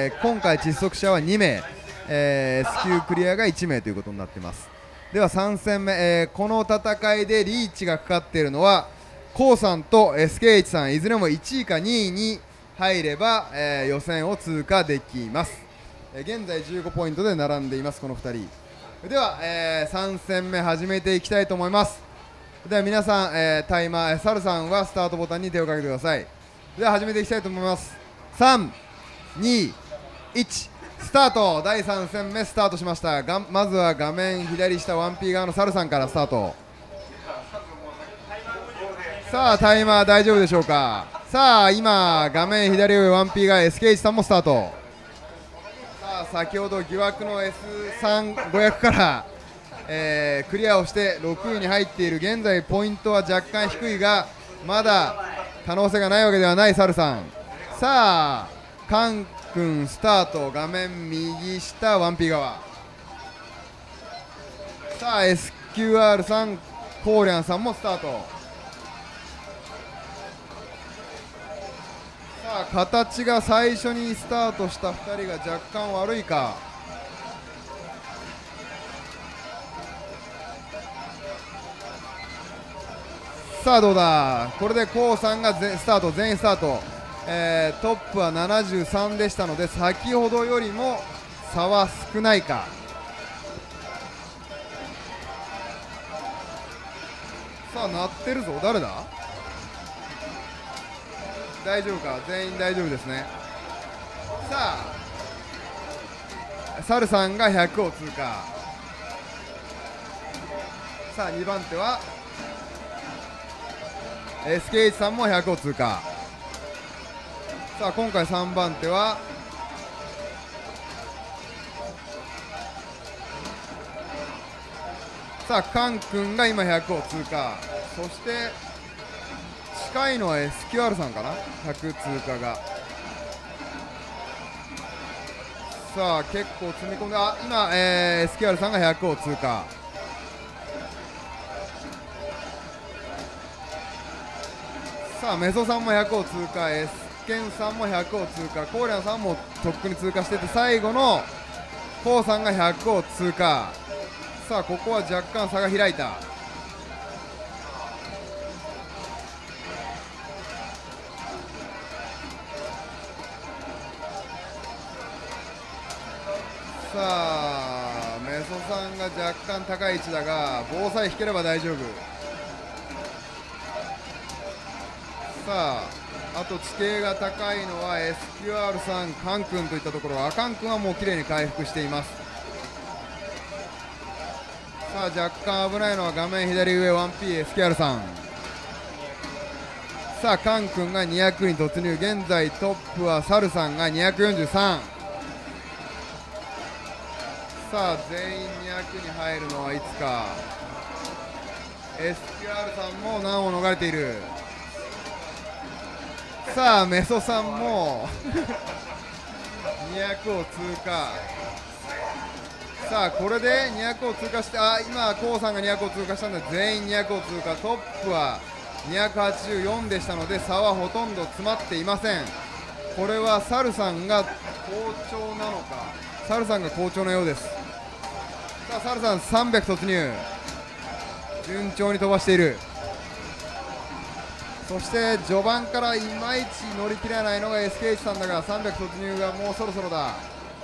今回窒息者は2名、S 級クリアが1名ということになっています。では3戦目、この戦いでリーチがかかっているのはコウさんと SKH さん、いずれも1位か2位に入れば、予選を通過できます。現在15ポイントで並んでいます、この2人では、3戦目始めていきたいと思います。では皆さん、タイマー、サルさんはスタートボタンに手をかけてください。では始めていきたいと思います。3、2、1、スタート。第3戦目スタートしました。まずは画面左下 1P 側のサルさんからスタート。さあタイマー大丈夫でしょうか。さあ今画面左上 1P 側 SKH さんもスタート。さあ先ほど疑惑の S3500 から、クリアをして6位に入っている。現在ポイントは若干低いがまだ可能性がないわけではないサルさん。さあカン君スタート。画面右下 1P 側。さあ SQR さんコーリャンさんもスタート。さあ形が最初にスタートした2人が若干悪いか。さあどうだ。これでコウさんがスタート、全員スタート。トップは73でしたので先ほどよりも差は少ないか。さあ鳴ってるぞ。誰だ。大丈夫か。全員大丈夫ですね。さあサルさんが100を通過。さあ2番手は SKH さんも100を通過。さあ今回3番手はさあカン君が今100を通過。そして近いのは SQR さんかな、100通過が。さあ結構積み込んで、今、SQR さんが100を通過。さあメソさんも100を通過、エスケンさんも100を通過、コーリャンさんもとっくに通過してて、最後のコウさんが100を通過。さあここは若干差が開いた。さあメソさんが若干高い位置だが棒さえ引ければ大丈夫。さああと地形が高いのは SQR さん、カン君といったところ。カン君はもう綺麗に回復しています。さあ若干危ないのは画面左上 1P SQR さん。さあカン君が200に突入。現在トップはサルさんが243。さあ全員200に入るのはいつか。 SQR さんも難を逃れている。さあメソさんも200を通過。さあこれで200を通過して、今コウさんが200を通過したので全員200を通過。トップは284でしたので差はほとんど詰まっていません。これはサルさんが好調なのか。サルさんが好調のようです。さあサルさん300突入、順調に飛ばしている。そして序盤からいまいち乗り切らないのが SKH さんだが300突入がもうそろそろだ。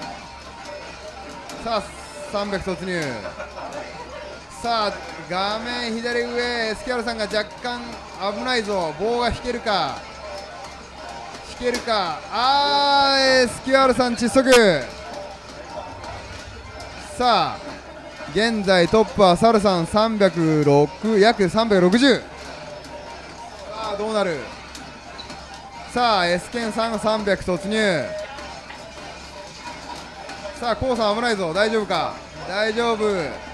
さあ300突入。さあ画面左上 SKR さんが若干危ないぞ。棒が引けるか。引けるか。SQR さん窒息。さあ現在トップはサルさん306、約360。さあどうなる。さあ S ケンさんが300突入。さあコウさん危ないぞ。大丈夫か。大丈夫。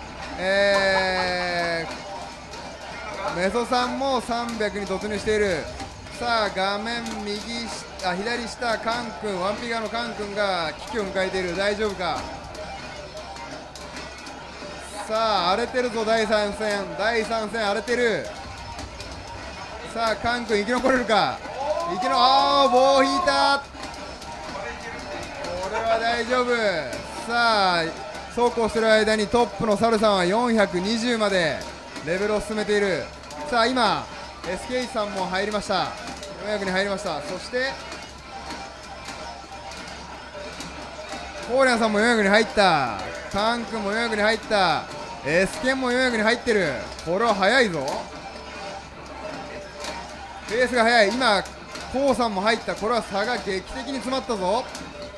メソさんも300に突入している。さあ画面左下カン君、ワンピガーのカン君が危機を迎えている。大丈夫か。さあ荒れてるぞ。第3戦荒れてる。さあカン君生き残れるか。棒を引いた。これはあ大丈夫。さあそうこうしてる間にトップのサルさんは420までレベルを進めている。さあ今 SK さんも入りました。400に入りました。そしてコーリャンさんも400に入った。カン君も400に入った。S ケンも400に入ってる。これは早いぞ。ペースが速い。今コウさんも入った。これは差が劇的に詰まったぞ。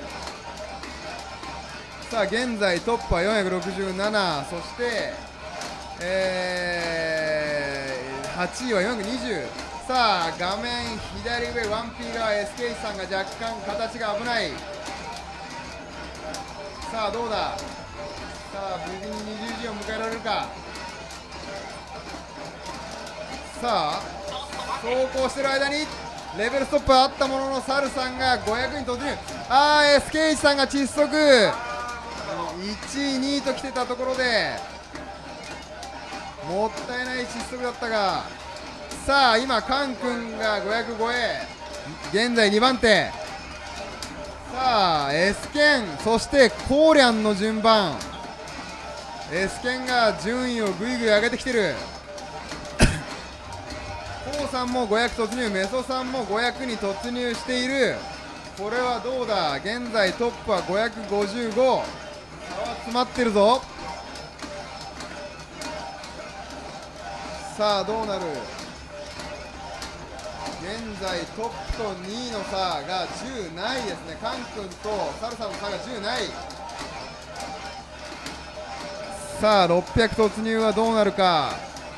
さあ現在トップは467、そして、8位は420。さあ画面左上 1P 側 SK さんが若干形が危ない。さあどうだ。さあ無事に20時を迎えられるか。さあ走行してる間にレベルストップはあったもののサルさんが500に突入。SK さんが窒息。1位2位と来てたところでもったいない窒息だったが、さあ今カン君が500超え、現在2番手。さあ S ケン、そしてコーリャンの順番。 S ケンが順位をぐいぐい上げてきてる。コウさんも500突入、メソさんも500に突入している。これはどうだ。現在トップは555。差は詰まってるぞ。さあどうなる。現在トップと2位の差が10ないですね。カン君とサルさんの差が10ない。さあ600突入はどうなるか。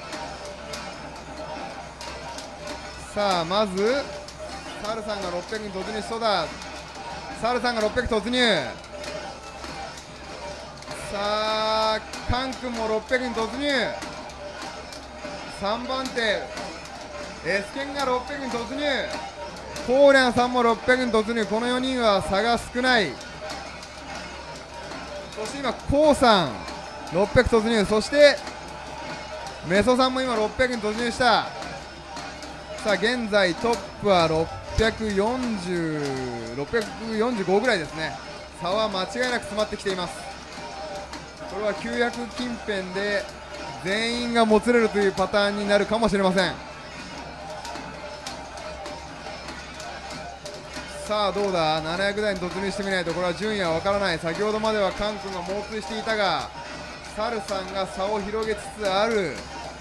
さあまずサルさんが600に突入しそうだ。サルさんが600突入。さあカン君も600に突入。3番手S ケンが600に突入。コーリャンさんも600に突入。この4人は差が少ない。そして今コウさん600突入。そしてメソさんも今600に突入した。さあ現在トップは645ぐらいですね。差は間違いなく詰まってきています。これは900近辺で全員がもつれるというパターンになるかもしれません。さあどうだ。700台に突入してみないとこれは順位は分からない。先ほどまではカン君が猛追していたがサルさんが差を広げつつある。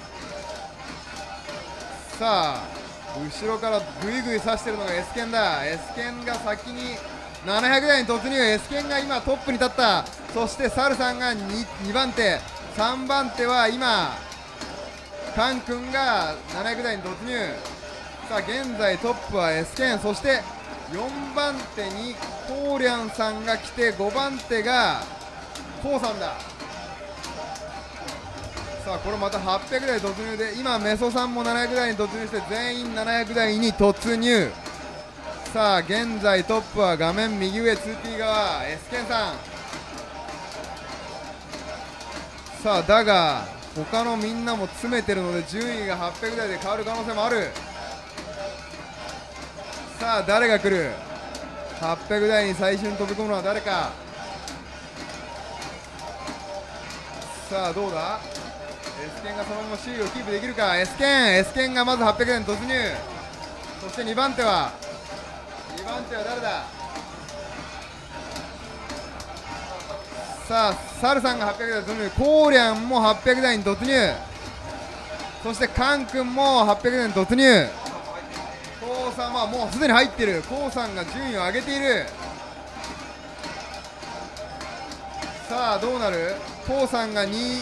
さあ後ろからぐいぐい刺しているのが S ケンだ。 S ケンが先に700台に突入。 S ケンが今トップに立った。そしてサルさんが 2番手、3番手は今カン君が700台に突入。さあ現在トップは S ケン、そして4番手にコーリャンさんが来て5番手がコウさんだ。さあこれまた800台突入で今メソさんも700台に突入して全員700台に突入。さあ現在トップは画面右上 2P 側 S ケンさん。さあだが他のみんなも詰めてるので順位が800台で変わる可能性もある。さあ誰が来る。800台に最初に飛び込むのは誰か。さあどうだ。S ケンがそのまま首位をキープできるか。 S ケンがまず800台に突入。そして2番手は誰だ。さあサルさんが800台に突入。コーリャンも800台に突入。そしてカン君も800台に突入。コウさんはもうすでに入っている。コウさんが順位を上げている。さあどうなる。コウさんが2位。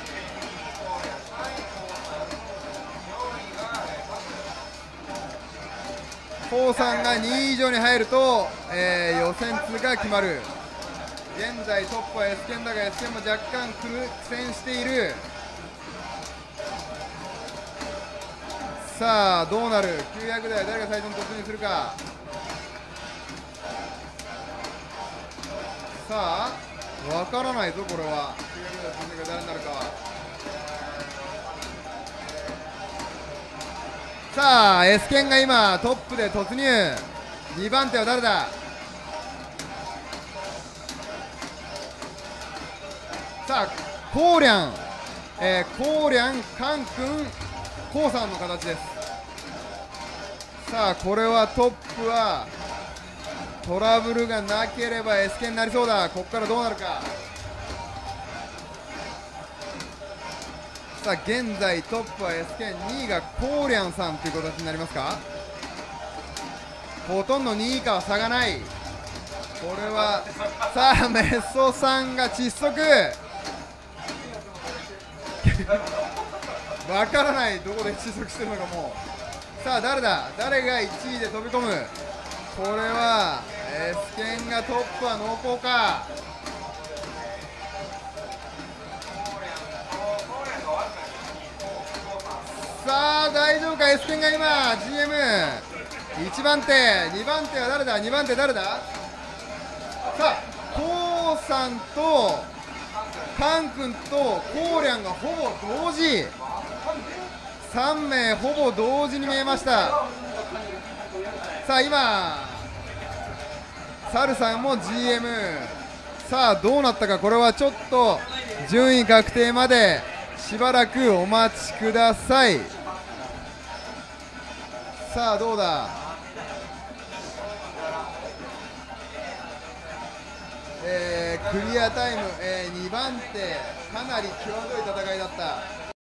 コウさんが2位以上に入ると、予選通過が決まる。現在トップは S ケンだが S ケンも若干苦戦している。さあどうなる。900台誰が最初に突入するか。さあわからないぞこれは。900台突入が誰になるかは。さあ S ケンが今トップで突入。2番手は誰だ。 さあコーリャン、コーリャン、カン君、コウさんの形です。さあこれはトップはトラブルがなければ SK になりそうだ。ここからどうなるか。さあ現在トップは SK、 2位がコーリャンさんという形になりますか。ほとんど2位以下は差がない。これはさあメッソさんが窒息わからない、どこで窒息してるのかもう。さあ誰だ、誰が1位で飛び込む。これはエスケンがトップは濃厚か。さあ大丈夫か。エスケンが今 GM1 番手、2番手は誰だ、2番手誰だ。さあコウさんとカン君とコーリャンがほぼ同時、3名ほぼ同時に見えました。さあ今サルさんも GM。 さあどうなったか。これはちょっと順位確定までしばらくお待ちください。さあどうだ。クリアタイム、2番手かなり際どい戦いだった。